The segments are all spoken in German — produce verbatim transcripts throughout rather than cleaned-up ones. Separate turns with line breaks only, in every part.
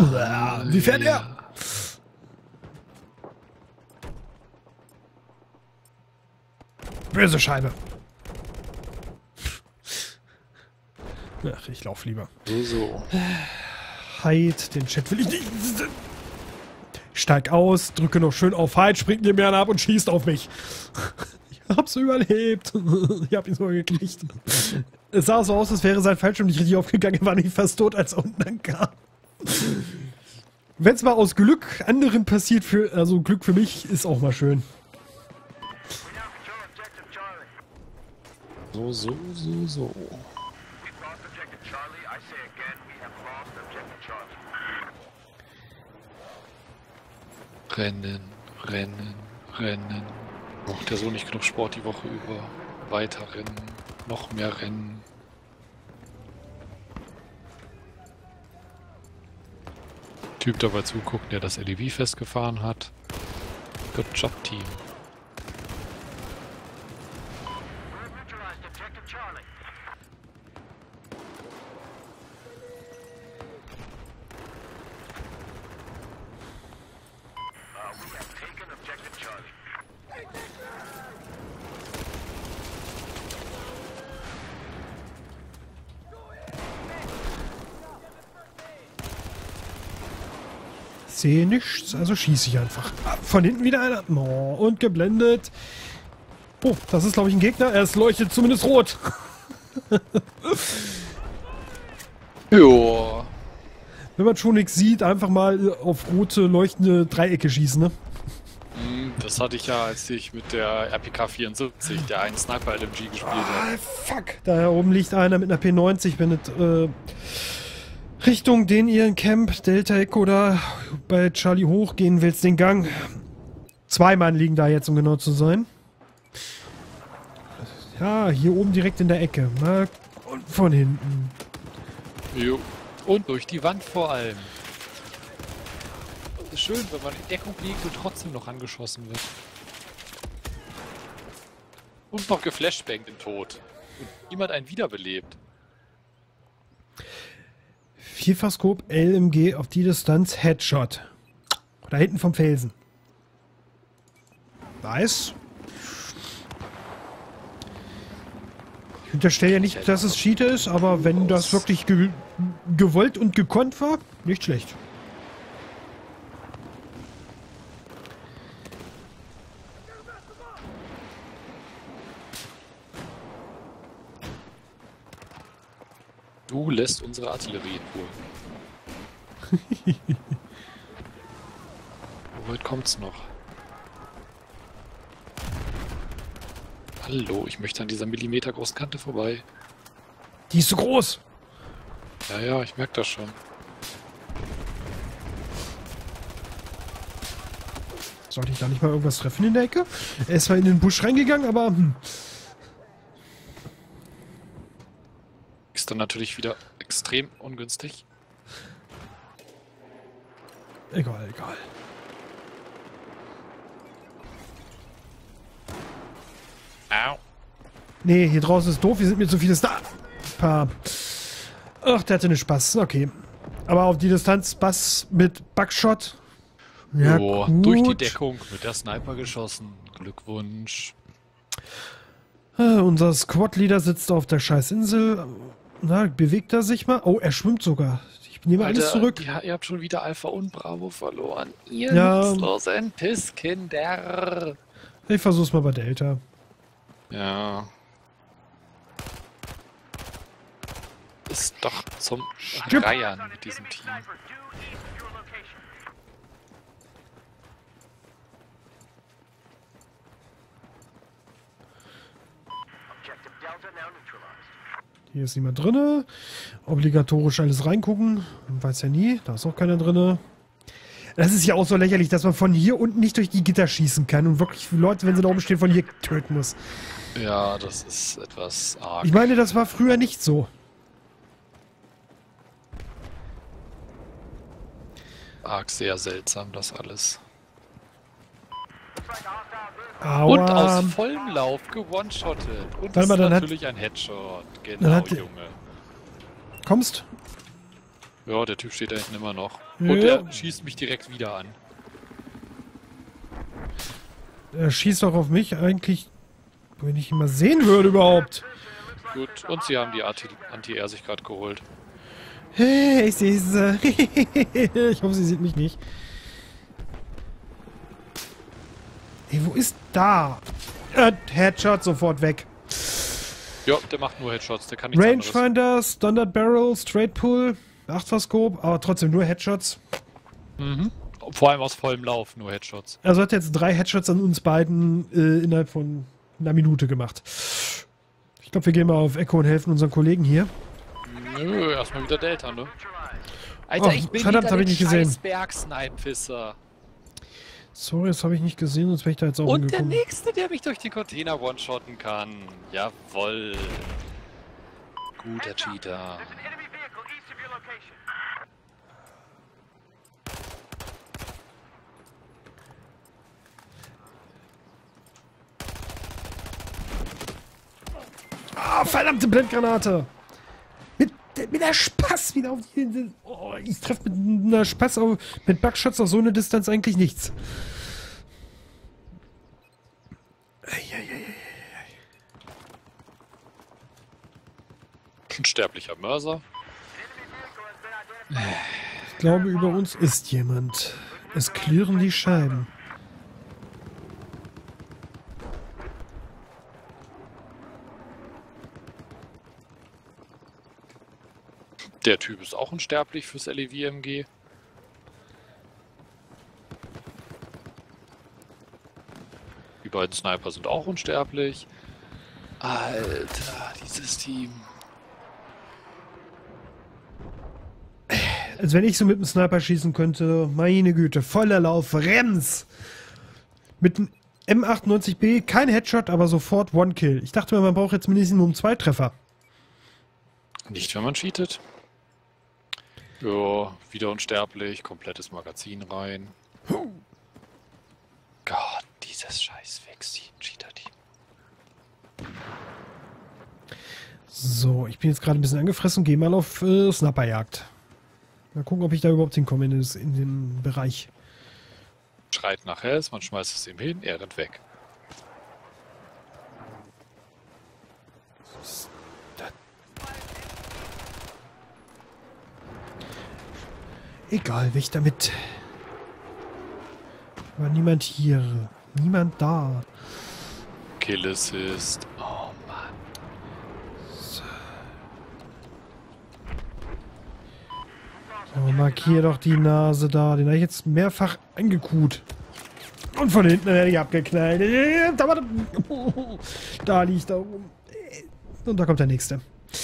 Wie fährt er? Böse Scheibe. Ach, ich lauf lieber.
So, so.
Hide, den Chat will ich nicht. Steig aus, drücke noch schön auf Hide, springt den Bären ab und schießt auf mich. Ich hab's überlebt. Ich hab ihn sogar gekriegt. Es sah so aus, als wäre sein Fallschirm nicht richtig aufgegangen. Er war nicht fast tot, als er unten ankam. Wenn es mal aus Glück anderen passiert, für, also Glück für mich, ist auch mal schön.
So, so, so, so. Rennen, rennen, rennen. Braucht ja so nicht genug Sport die Woche über. Weiter rennen, noch mehr rennen. Typ dabei zugucken, der das L E V festgefahren hat. Good job, Team.
Sehe nichts, also schieße ich einfach. Von hinten wieder einer. Oh, und geblendet. Oh, das ist glaube ich ein Gegner. Es leuchtet zumindest rot.
Joa.
Wenn man schon nichts sieht, einfach mal auf rote leuchtende Dreiecke schießen, ne?
Das hatte ich ja, als ich mit der R P K vierundsiebzig, der einen Sniper L M G gespielt habe.
Ah, fuck. Da oben liegt einer mit einer P neunzig, wenn es äh, Richtung den ihren Camp, Delta Echo da bei Charlie hochgehen willst, den Gang. Zwei Mann liegen da jetzt, um genau zu sein. Ja, hier oben direkt in der Ecke. Mal und von hinten.
Jo. Und durch die Wand vor allem. Ist schön, wenn man in Deckung liegt und trotzdem noch angeschossen wird. Und noch geflashbangt im Tod. Und niemand einen wiederbelebt.
Vierfachscope L M G auf die Distanz Headshot. Da hinten vom Felsen. Nice. Ich unterstelle ja nicht, dass es Cheater ist, aber wenn das wirklich ge gewollt und gekonnt war, nicht schlecht.
Du lässt unsere Artillerie in Ruhe. Wo weit kommt's noch? Hallo, ich möchte an dieser Millimeter großen Kante vorbei.
Die ist so groß.
Ja, ja, ich merke das schon.
Sollte ich da nicht mal irgendwas treffen in der Ecke? Er ist zwar in den Busch reingegangen, aber... Hm.
Ist dann natürlich wieder extrem ungünstig.
Egal, egal.
Au.
Nee, hier draußen ist doof, hier sind mir zu viele Star. Paar. Ach, der hatte einen Spaß. Okay. Aber auf die Distanz Bass mit Buckshot. Ja,
oh,
gut.
durch die Deckung mit der Sniper geschossen. Glückwunsch.
Äh, unser Squad-Leader sitzt auf der Scheißinsel. Na, bewegt er sich mal? Oh, er schwimmt sogar. Ich nehme alles zurück.
Ja, ihr habt schon wieder Alpha und Bravo verloren. Ihr
Ja.
nutzlosen Pisskinder.
Ich versuch's mal bei Delta.
Ja. Ist doch zum
Stimmt.
Reiern mit diesem Team.
Hier ist niemand drinne. Obligatorisch alles reingucken. Man weiß ja nie. Da ist auch keiner drinne. Das ist ja auch so lächerlich, dass man von hier unten nicht durch die Gitter schießen kann und wirklich Leute, wenn sie da oben stehen, von hier töten muss.
Ja, das ist etwas arg.
Ich meine, das war früher nicht so.
Arg sehr seltsam, das alles.
Aua.
Und aus vollem Lauf gewone-shottet. Und das
mal,
ist
dann hat-
natürlich ein Headshot.
dann
Genau,
hat-
Junge.
Kommst?
Ja, der Typ steht da hinten immer noch.
Ja.
Und er schießt mich direkt wieder an.
Er schießt doch auf mich eigentlich, wenn ich ihn mal sehen würde überhaupt.
Gut, und sie haben die Anti-Air sich gerade geholt.
Hey, ich sehe sie. Ich hoffe, sie sieht mich nicht. Ey, wo ist da? Äh, Headshot sofort weg.
Ja, der macht nur Headshots, der kann nichts anderes.
Rangefinder, Standard Barrel, Straight Pull, Achterscope, aber trotzdem nur Headshots.
Mhm. Vor allem aus vollem Lauf, nur Headshots.
Also hat jetzt drei Headshots an uns beiden äh, innerhalb von einer Minute gemacht. Ich glaube, wir gehen mal auf Echo und helfen unseren Kollegen hier.
Nö, erstmal wieder Delta, ne? Alter,
Oh,
ich bin
verdammt,
wieder
hab ich nicht gesehen.
Bergsnipe-Pisser.
Sorry, das habe ich nicht gesehen, sonst wäre ich da jetzt auch
Und der
hingekommen.
Nächste, der mich durch die Container one-shotten kann. Jawoll. Guter Cheater.
Ah, verdammte Blendgranate! Mit, mit der Spaß wieder auf die... Oh, ich treffe mit einer Spaß auf... Mit Buckshots auf so eine Distanz eigentlich nichts.
Ein sterblicher Mörser.
Ich glaube, über uns ist jemand. Es klirren die Scheiben.
Der Typ ist auch unsterblich fürs L E V M G. Die beiden Sniper sind auch unsterblich. Alter, dieses Team.
Als wenn ich so mit dem Sniper schießen könnte. Meine Güte, voller Lauf, Rems! Mit einem M achtundneunzig B, kein Headshot, aber sofort One-Kill. Ich dachte mir, man braucht jetzt Minimum zwei Treffer.
Nicht, wenn man cheatet. Ja, wieder unsterblich, komplettes Magazin rein. Gott, dieses scheiß Vex-Cheater-Team.
So, ich bin jetzt gerade ein bisschen angefressen und gehe mal auf äh, Snapperjagd. Mal gucken, ob ich da überhaupt hinkomme in, das, in den Bereich.
Schreit nach Hells, man schmeißt es ihm hin, er rennt weg.
Egal, weg damit. War niemand hier. Niemand da.
Kill Assist. Oh Mann.
So, markier doch die Nase da. Den habe ich jetzt mehrfach angekut. Und von hinten werde ich abgeknallt. Da liegt er rum. Und da kommt der nächste.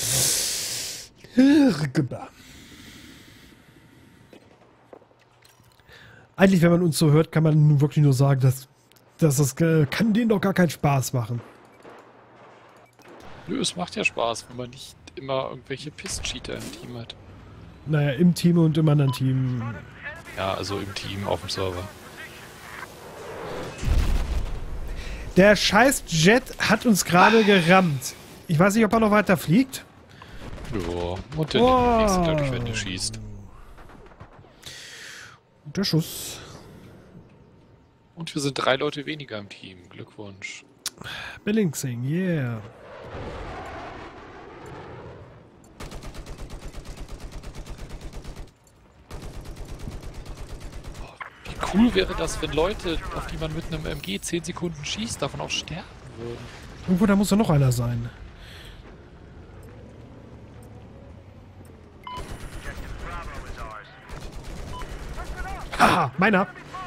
Eigentlich, wenn man uns so hört, kann man nun wirklich nur sagen, dass, dass das äh, kann denen doch gar keinen Spaß machen.
Nö, es macht ja Spaß, wenn man nicht immer irgendwelche Piss-Cheater im Team hat.
Naja, im Team und im anderen Team.
Ja, also im Team, auf dem Server.
Der scheiß Jet hat uns gerade gerammt. Ich weiß nicht, ob er noch weiter fliegt.
Ja, und der
Oh.
nächste dadurch, wenn du schießt.
Der Schuss.
Und wir sind drei Leute weniger im Team. Glückwunsch.
Bellingsing, yeah.
Wie cool wäre das, wenn Leute, auf die man mit einem M G zehn Sekunden schießt, davon auch sterben würden.
Irgendwo, da muss doch noch einer sein. Ah, meiner.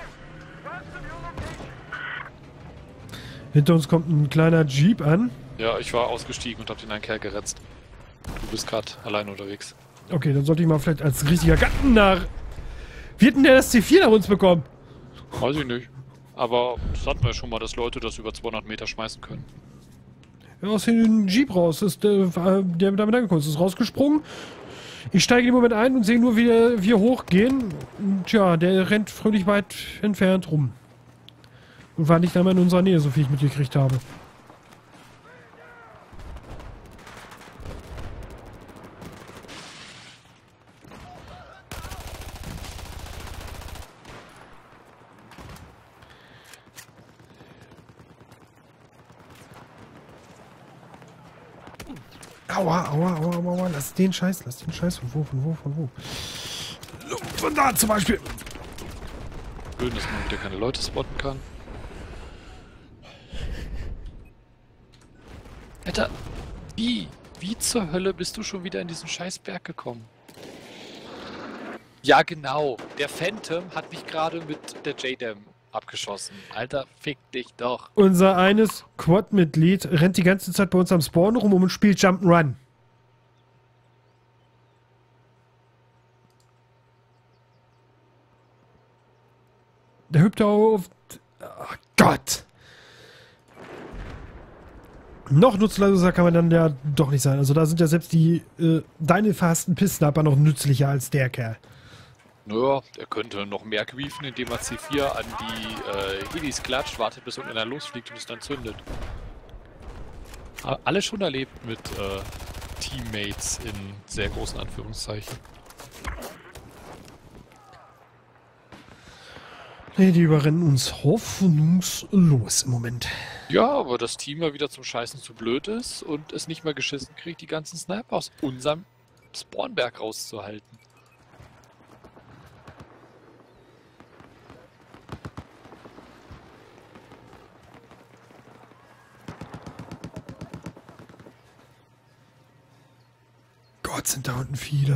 Hinter uns kommt ein kleiner Jeep an.
Ja, ich war ausgestiegen und hab den einen Kerl geretzt. Du bist gerade allein unterwegs.
Okay, dann sollte ich mal vielleicht als richtiger Gattennarr... Wie hat denn der das C vier nach uns bekommen?
Weiß ich nicht. Aber das hatten wir ja schon mal, dass Leute das über zweihundert Meter schmeißen können.
Ja, aus dem Jeep raus. Ist, äh, der damit angekommen ist. Ist rausgesprungen. Ich steige im Moment ein und sehe nur, wie wir hochgehen. Und tja, der rennt fröhlich weit entfernt rum. Und war nicht einmal in unserer Nähe, so viel ich mitgekriegt habe. Aua, aua, aua, aua, aua. Lass den Scheiß, lass den Scheiß. Von wo, von wo, von wo? Von da zum Beispiel.
Schön, dass man wieder keine Leute spotten kann. Alter, wie? Wie zur Hölle bist du schon wieder in diesen Scheißberg gekommen? Ja, genau. Der Phantom hat mich gerade mit der J-Dam abgeschossen. Alter, fick dich doch.
Unser eines Quad-Mitglied rennt die ganze Zeit bei uns am Spawn rum und spielt Jump'n'Run. Der hüpft auf... Oh Gott! Noch nutzloser kann man dann ja doch nicht sein. Also da sind ja selbst die äh, deine verhassten Pisssniper noch nützlicher als der Kerl.
Naja, er könnte noch mehr griefen, indem er C vier an die äh, Helis klatscht, wartet bis irgendeiner losfliegt und es dann zündet. Alles schon erlebt mit äh, Teammates in sehr großen Anführungszeichen.
Nee, die überrennen uns hoffnungslos im Moment.
Ja, aber das Team mal wieder zum Scheißen zu blöd ist und es nicht mal geschissen kriegt, die ganzen Sniper aus unserem Spawnberg rauszuhalten.
Gott, sind da unten viele.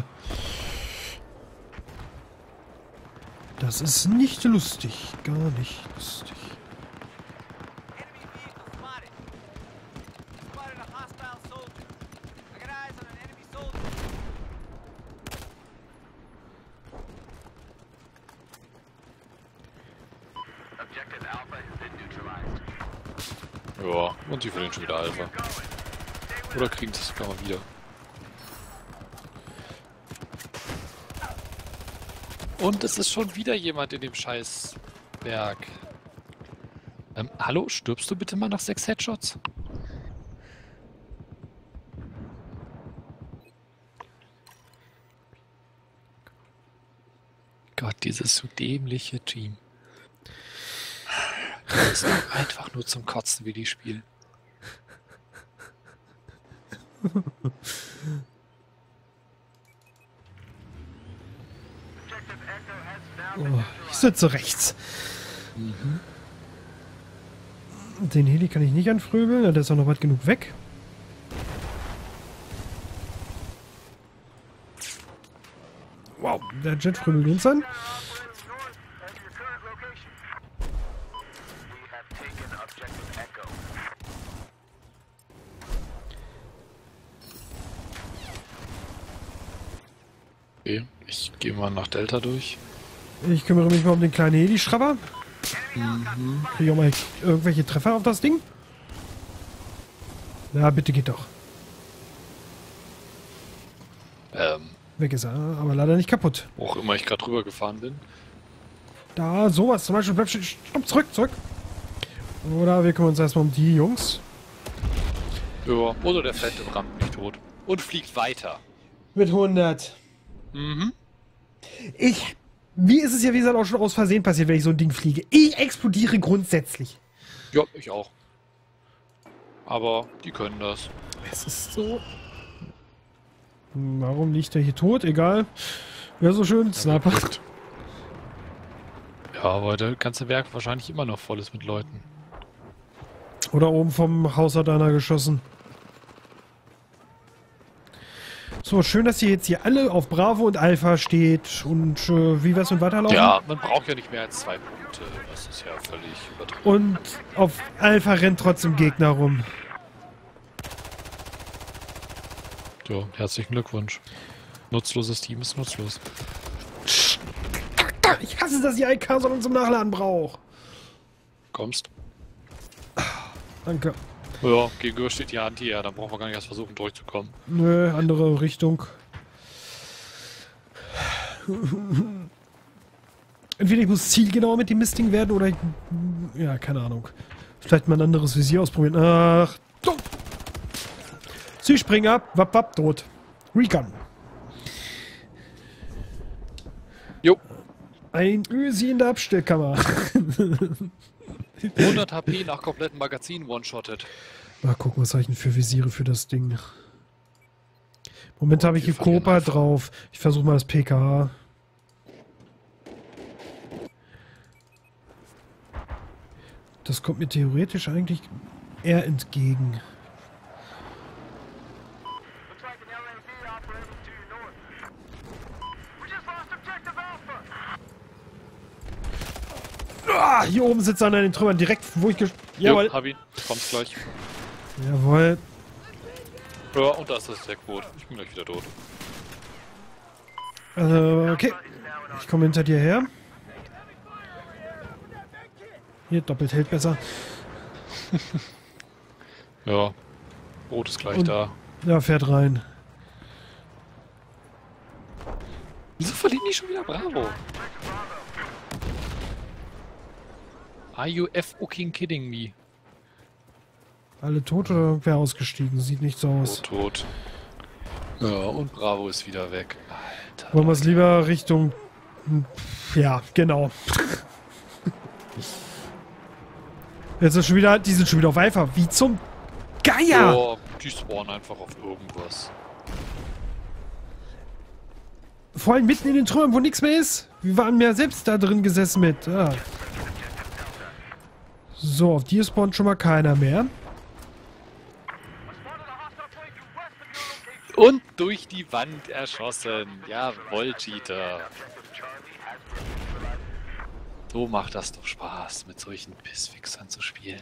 Das ist nicht lustig. Gar nicht lustig.
Ja, und sie verlieren schon wieder Alpha. Oder kriegen sie es sogar mal wieder. Und es ist schon wieder jemand in dem Scheißberg. Ähm, hallo? Stirbst du bitte mal nach sechs Headshots? Gott, dieses so dämliche Team. Das ist doch einfach nur zum Kotzen, wie die spielen.
Oh, ich sitze rechts.
Mhm.
Den Heli kann ich nicht anfröbeln, der ist auch noch weit genug weg. Wow, der Jet fröbelt uns an.
Okay, ich gehe mal nach Delta durch.
Ich kümmere mich mal um den kleinen Heli-Schrabber.
Mhm.
Kriege ich auch mal irgendwelche Treffer auf das Ding? Ja, bitte geht doch.
Ähm,
Weg ist er, aber leider nicht kaputt.
wo auch immer ich gerade drüber gefahren bin.
Da, sowas zum Beispiel. Bleib stopp, zurück, zurück. Oder wir kümmern uns erstmal um die Jungs.
Ja, oder der Phantom rammt mich tot. Und fliegt weiter.
Mit hundert.
Mhm.
Ich... Mir ist es ja, wie gesagt, auch schon aus Versehen passiert, wenn ich so ein Ding fliege. Ich explodiere grundsätzlich.
Ja, ich auch. Aber die können das.
Es ist so... Warum liegt der hier tot? Egal. Wäre so schön. Sniper.
Ja, aber der ganze Werk wahrscheinlich immer noch voll ist mit Leuten.
Oder oben vom Haus hat einer geschossen. So, schön, dass ihr jetzt hier alle auf Bravo und Alpha steht. Und äh, wie wär's mit weiterlaufen?
Ja, man braucht ja nicht mehr als zwei Punkte. Das ist ja völlig übertrieben.
Und auf Alpha rennt trotzdem Gegner rum.
Ja, herzlichen Glückwunsch. Nutzloses Team ist nutzlos.
Ich hasse, dass die I K so zum Nachladen braucht.
Kommst?
Danke.
Ja, gegenüber steht die Anti, ja, dann brauchen wir gar nicht erst versuchen durchzukommen.
Nö, andere Richtung. Entweder ich muss zielgenauer mit dem Mistding werden oder ich, ja, keine Ahnung. Vielleicht mal ein anderes Visier ausprobieren. Ach, dumm. Sie springen ab, wapp, wapp, tot. Recon.
Jo.
Ein Ösi in der Abstellkammer.
hundert H P nach komplettem Magazin one-shotted.
Mal gucken, was habe ich denn für Visiere für das Ding. Moment habe ich
Wir
hier Kopa
verlieren einfach.
drauf. Ich versuche mal das P K. Das kommt mir theoretisch eigentlich eher entgegen. Ah, hier oben sitzt einer in den Trümmern, direkt wo ich gesch... Jawohl.
Jo, hab ihn. Kommst gleich.
Jawohl.
Ja, und da ist das Deckboot. Ich bin gleich wieder tot.
Äh, okay. Ich komme hinter dir her. Hier, doppelt hält besser.
Ja. Boot ist gleich
Und-
da.
Ja, fährt rein.
Wieso verlieren die schon wieder Bravo? Are you f-fucking kidding me?
Alle tot oder wer ausgestiegen? Sieht nicht so aus.
Tot, tot. Ja, und Bravo ist wieder weg. Alter.
Wollen wir es lieber Richtung... Ja, genau. Jetzt ist schon wieder... Die sind schon wieder auf Alpha. Wie zum Geier!
Ja, die spawnen einfach auf irgendwas.
Vor allem mitten in den Trümmern, wo nichts mehr ist. Wir waren ja selbst da drin gesessen mit. Ah. So, auf die spawnt schon mal keiner mehr.
Und durch die Wand erschossen. Jawohl, Cheater. So macht das doch Spaß, mit solchen Pissfixern zu spielen.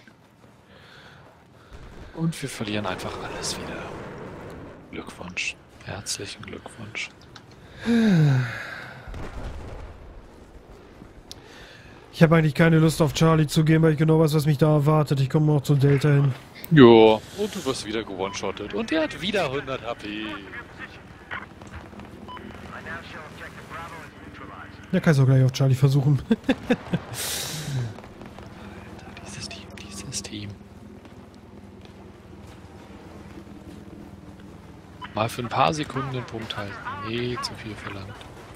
Und wir verlieren einfach alles wieder. Glückwunsch. Herzlichen Glückwunsch.
Ich habe eigentlich keine Lust auf Charlie zu gehen, weil ich genau weiß, was mich da erwartet. Ich komme auch zum Delta hin.
Ja, und du wirst wieder gewone-shottet. Und der hat wieder hundert H P.
Ja, kannst du auch gleich auf Charlie versuchen.
Alter, dieses Team, dieses Team. Mal für ein paar Sekunden den Punkt halten. Nee, zu viel verlangt.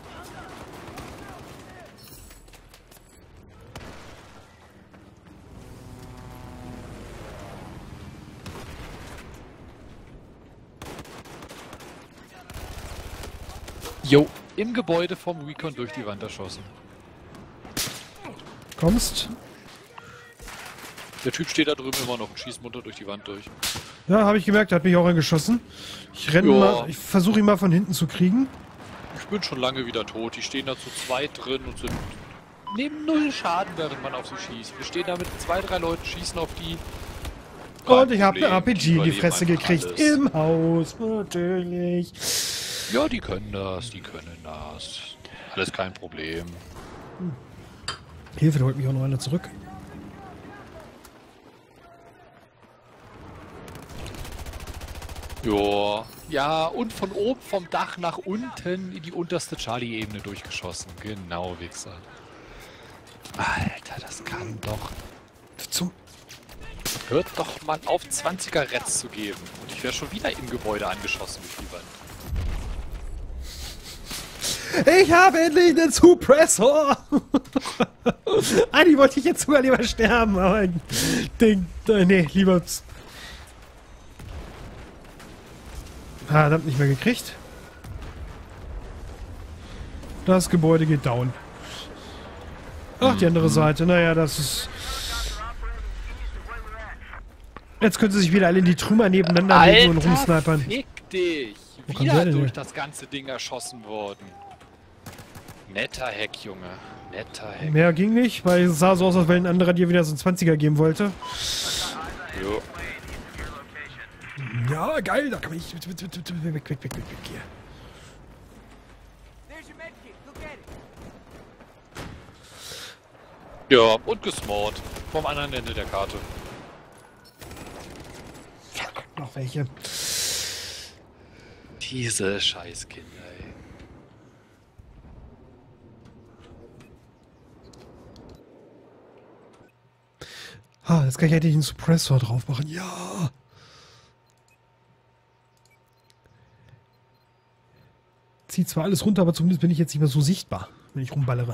Jo, im Gebäude vom Recon durch die Wand erschossen.
Kommst?
Der Typ steht da drüben immer noch und schießt munter durch die Wand durch.
Ja, habe ich gemerkt, er hat mich auch angeschossen. Ich renne
Ja.
mal, ich versuche ihn mal von hinten zu kriegen.
Ich bin schon lange wieder tot. Die stehen da zu zweit drin und sind nehmen null Schaden, während man auf sie schießt. Wir stehen da mit zwei, drei Leuten, schießen auf die.
Und ich habe eine
Problem,
R P G in die
überleben
Fresse
einfach
gekriegt.
alles.
Im Haus, natürlich.
Ja, die können das, die können das. Alles kein Problem.
Hilfe, da holt mich auch noch einer zurück.
Ja, ja, und von oben vom Dach nach unten in die unterste Charlie-Ebene durchgeschossen. Genau, Wichser. Alter, das kann doch...
Zum
Hört doch mal auf, zwanziger Reds zu geben. Und ich wäre schon wieder im Gebäude angeschossen durch die Wand.
Ich habe endlich einen Suppressor! Eigentlich wollte ich jetzt sogar lieber sterben, aber... Ding, äh, nee, lieber... Ah, verdammt, nicht mehr gekriegt. Das Gebäude geht down. Ach, die andere Seite. Naja, das ist... Jetzt können sie sich wieder alle in die Trümmer nebeneinander legen und rumsnipern.
Fick dich!
Wo kommt
Wieder
der denn
durch
her?
das ganze Ding erschossen worden. Netter Hack, Junge. Netter Hack.
Mehr ging nicht, weil es sah so aus, als wenn ein anderer dir wieder so einen zwanziger geben wollte.
Jo.
Ja, geil, da kann ich... Weg, weg, weg, weg, weg, weg hier.
Ja, und gesmort. Vom anderen Ende der Karte.
Noch welche.
Diese Scheißkinder, ey.
Ah, jetzt kann ich endlich einen Suppressor drauf machen. Ja! Zieht zwar alles runter, aber zumindest bin ich jetzt nicht mehr so sichtbar, wenn ich rumballere.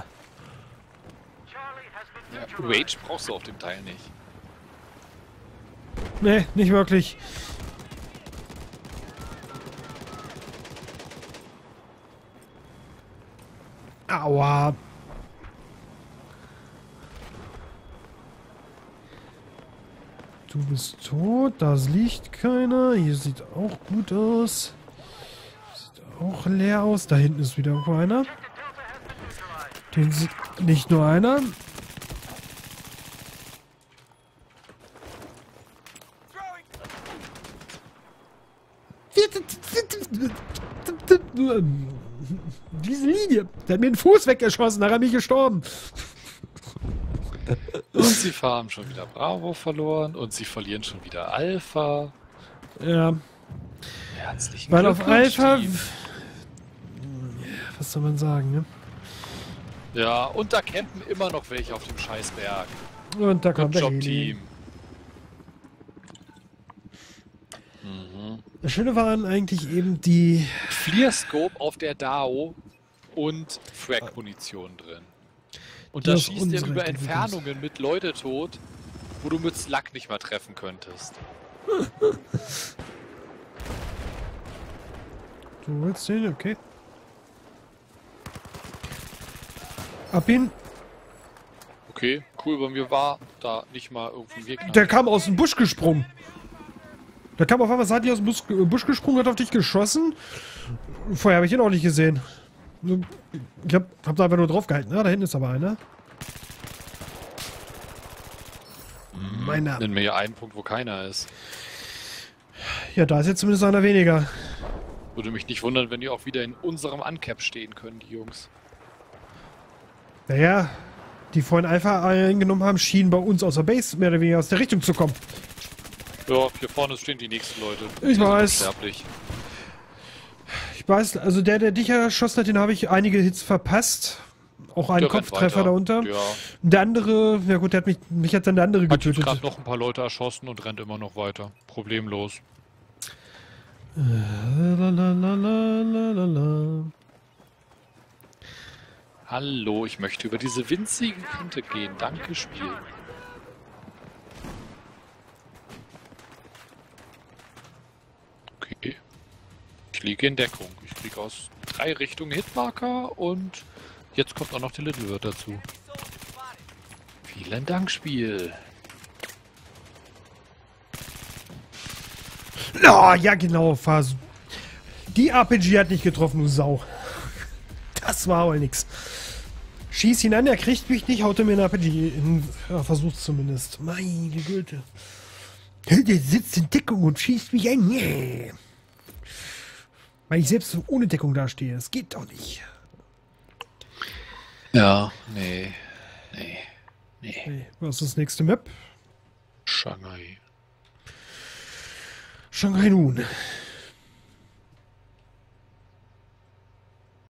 Ja, Rage brauchst du auf dem Teil nicht.
Nee, nicht wirklich. Aua. Du bist tot, da liegt keiner. Hier sieht auch gut aus. Sieht auch leer aus. Da hinten ist wieder irgendwo einer. Den sieht nicht nur einer. Diese Linie. Der hat mir den Fuß weggeschossen, da hat er mich gestorben.
Und sie haben schon wieder Bravo verloren und sie verlieren schon wieder Alpha.
Ja.
Herzlichen
Weil auf
Glückwunsch,
Alpha...
Team.
Was soll man sagen, ne?
Ja, und da campen immer noch welche auf dem Scheißberg.
Und da
Good
kommt der
Job,
Heli.
Team. Mhm.
Das Schöne waren eigentlich eben die...
Clearscope auf der D A O und Frag-Munition drin. Und da
Das
schießt er
unsere
über
Activities.
Entfernungen mit Leute tot, wo du mit Slug nicht mal treffen könntest.
Du willst den? Okay. Ab ihn.
Okay, cool, bei mir war da nicht mal irgendwie ein Gegner.
Der kam aus dem Busch gesprungen. Der kam auf einmal, seid ihr aus dem Busch, Busch gesprungen, hat auf dich geschossen. Vorher habe ich ihn auch nicht gesehen. Ich hab, hab da einfach nur drauf gehalten. Ja, da hinten ist aber einer. Meiner.
Nenn mir ja einen Punkt, wo keiner ist.
Ja, da ist jetzt zumindest einer weniger.
Würde mich nicht wundern, wenn die auch wieder in unserem Uncap stehen können, die Jungs.
Naja, die vorhin Alpha eingenommen haben, schienen bei uns aus der Base mehr oder weniger aus der Richtung zu kommen.
Ja, hier vorne stehen die nächsten Leute.
Ich
Die sind
weiß.
unsterblich.
Ich weiß, also der, der dich erschossen hat, den habe ich einige Hits verpasst. Auch einen
Der rennt
Kopftreffer
weiter.
darunter.
Ja.
Der andere, ja gut, der hat mich, mich hat dann der andere
Hat jetzt
getötet.
gerade noch ein paar Leute erschossen und rennt immer noch weiter. Problemlos.
Lalalala.
Hallo, ich möchte über diese winzige Kante gehen. Danke, Spiel. Okay. Ich liege in Deckung. Ich kriege aus drei Richtungen Hitmarker und jetzt kommt auch noch die Little Bird dazu. Vielen Dank, Spiel.
Oh, ja genau, Phase. Die R P G hat nicht getroffen, du Sau. Das war wohl nix. Schieß ihn an, er kriegt mich nicht, haut er mir ein R P G in. Ja, versucht's zumindest. Meine Güte. Der sitzt in Deckung und schießt mich an. Nee. Weil ich selbst ohne Deckung dastehe. Das geht doch nicht.
Ja, nee. Nee. Nee.
Hey, was ist das nächste Map?
Shanghai.
Shanghai nun.